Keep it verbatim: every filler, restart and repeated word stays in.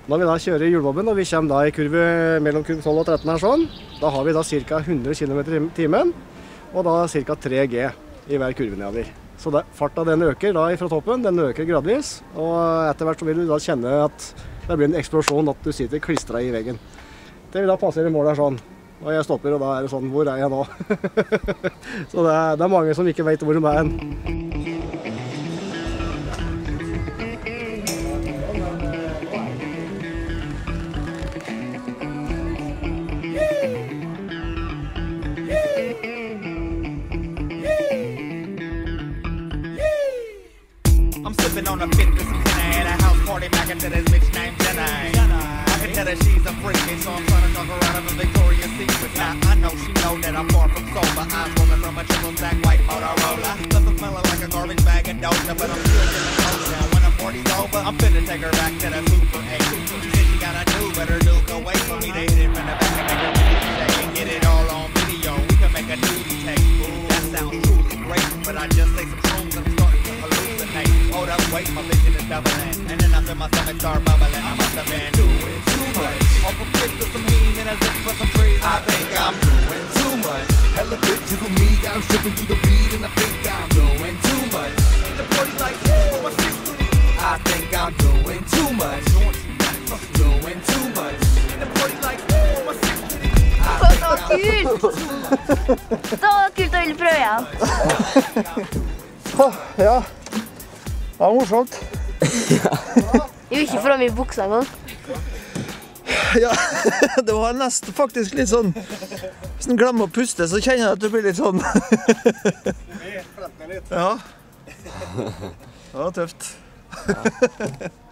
Når vi da kjører hjulbobben, og vi kommer da i kurve mellom kurve tolv og tretten her sånn, da har vi da ca. hundre kilometer i timen, og da ca. tre G i hver kurve nedover. Så det, farta den øker da fra toppen, den øker gradvis, og etter hvert så vil du da kjenne at det blir en eksplosjon at du sitter klistret i veggen. Det vil da passere målet her sånn, og jeg stopper, og da er det sånn, hvor er jeg nå? Så det er, det er mange som ikke vet hvor de er hen. I'm sipping on a fifth of some Jenna at a house party back into this bitch named Jenna. I can tell that she's a freaky, so I'm trying to talk her out of a Victoria's Secret. Now I know she know that I'm far from sober. I'm rolling from a triple stack white Motorola. Nothing smelling like a garbage bag of doja, but I'm still getting close now. When the party's over, I'm finna take her back to the Super eight. She said she gotta do, but her dude can wait for me to hit it from the back and make her really shake and get it all on video. We can make a nudie tape. That sounds truly great, but I just say some shrooms and I'm starting to hallucinate. Hold up, wait, my vision is doubling, and then I feel my stomach start bubbling. I must have been doing too much. Off a fifth of some heme and a zip for some trees. I think I'm doing too much. Hella bit to me, I'm stripping through the beat, and I think I'm doing too much. The party's like, oh, my sister. I think I'm doing too much. Doing too much. The party's like, oh, my sister. Så kult! Så kult å ville prøve igjen. Ja, det var morsomt. Jeg vil ikke få dem i buksa engang. Ja, det var nesten faktisk litt sånn, hvis du glemmer å puste, så kjenner jeg at du blir litt sånn. Ja, det var tøft.